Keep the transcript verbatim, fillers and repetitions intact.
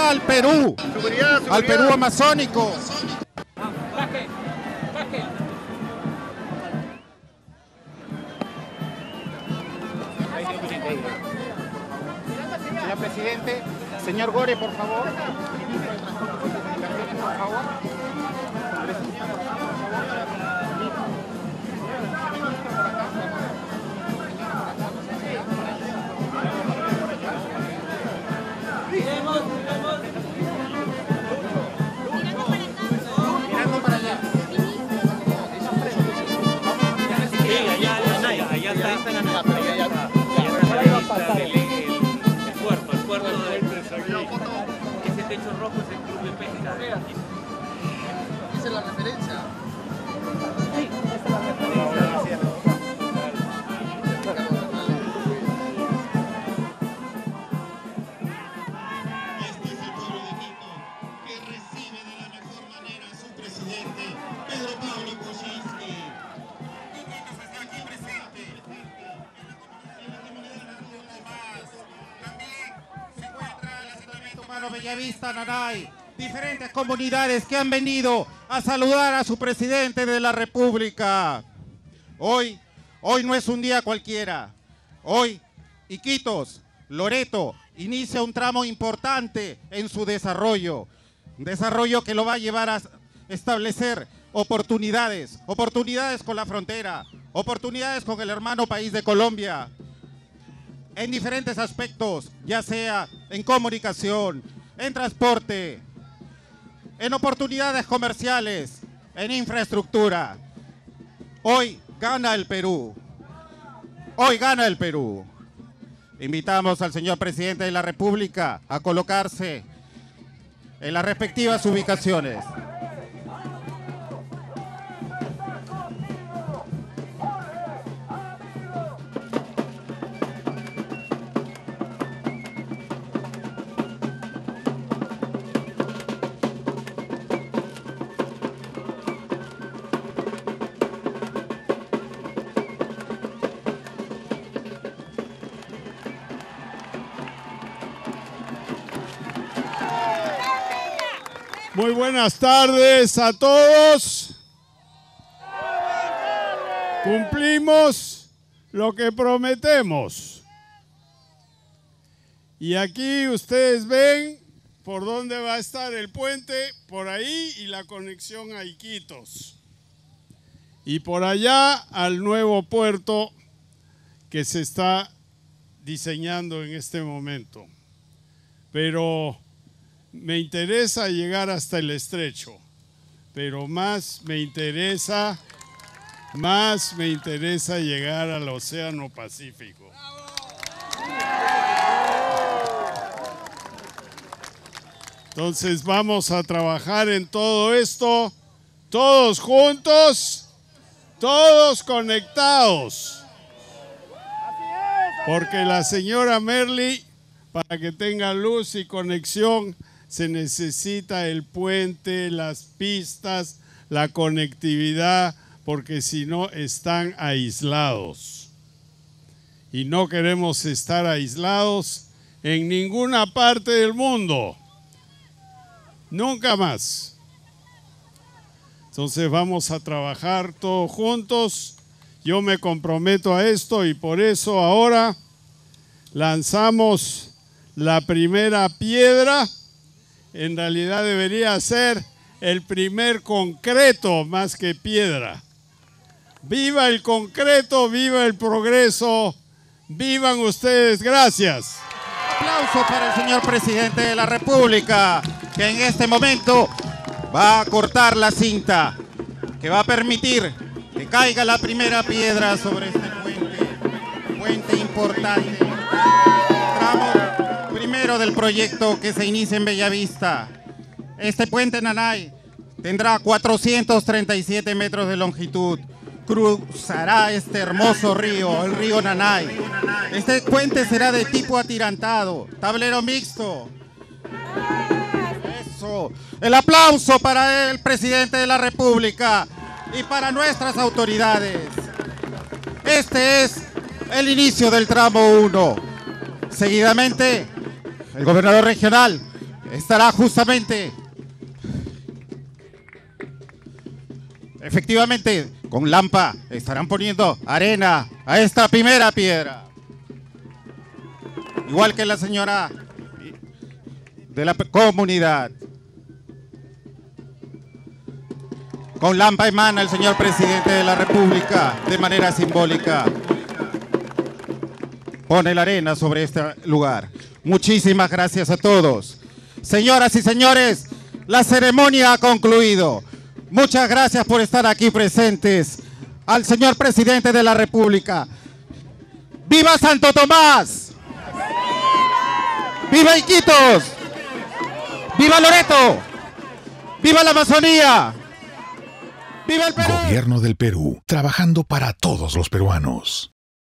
Viva al Perú, Seguridad, seguridad. al Perú amazónico. Señor presidente, señor Gore, por favor. Por favor. Mirando para allá. Sí, allá, allá, allá está, ahí está la nave. Allá, allá, allá está el, el, el puerto, el puerto de ese techo rojo es el club de pesca. Esa es la referencia. Sí, esa es la referencia. Este es el pueblo de Quito que recibe de la mejor manera a su presidente, Pedro Pablo Kuczynski. Está aquí presente en la comunidad de Río Tomás. También se encuentra el asentamiento humano Bellavista, Nanay, diferentes comunidades que han venido a saludar a su presidente de la República. Hoy, hoy no es un día cualquiera. Hoy, Iquitos, Loreto, inicia un tramo importante en su desarrollo. Un desarrollo que lo va a llevar a establecer oportunidades, oportunidades con la frontera, oportunidades con el hermano país de Colombia, en diferentes aspectos, ya sea en comunicación, en transporte, en oportunidades comerciales, en infraestructura. Hoy gana el Perú. Hoy gana el Perú. Invitamos al señor presidente de la República a colocarse en las respectivas ubicaciones. Muy buenas tardes a todos. Cumplimos lo que prometemos. Y aquí ustedes ven por dónde va a estar el puente, por ahí, y la conexión a Iquitos. Y por allá al nuevo puerto que se está diseñando en este momento. Pero me interesa llegar hasta el estrecho, pero más me interesa, más me interesa llegar al Océano Pacífico. Entonces vamos a trabajar en todo esto, todos juntos, todos conectados. Porque la señora Merly, para que tenga luz y conexión, se necesita el puente, las pistas, la conectividad, porque si no están aislados. Y no queremos estar aislados en ninguna parte del mundo. Nunca más. Entonces vamos a trabajar todos juntos. Yo me comprometo a esto y por eso ahora lanzamos la primera piedra. En realidad debería ser el primer concreto más que piedra. ¡Viva el concreto! ¡Viva el progreso! ¡Vivan ustedes! ¡Gracias! Aplauso para el señor presidente de la República, que en este momento va a cortar la cinta, que va a permitir que caiga la primera piedra sobre este puente, puente importante, tramo primero del proyecto que se inicia en Bellavista. Este puente Nanay tendrá cuatrocientos treinta y siete metros de longitud. Cruzará este hermoso río, el río Nanay. Este puente será de tipo atirantado, tablero mixto. Eso. El aplauso para el presidente de la República y para nuestras autoridades. Este es el inicio del tramo uno. Seguidamente, el gobernador regional estará justamente, efectivamente, con Lampa estarán poniendo arena a esta primera piedra. Igual que la señora de la comunidad. Con Lampa emana el señor presidente de la República de manera simbólica. Pone la arena sobre este lugar. Muchísimas gracias a todos. Señoras y señores, la ceremonia ha concluido. Muchas gracias por estar aquí presentes. Al señor presidente de la República. ¡Viva Santo Tomás! ¡Viva Iquitos! ¡Viva Loreto! ¡Viva la Amazonía! ¡Viva el Perú! Gobierno del Perú, trabajando para todos los peruanos.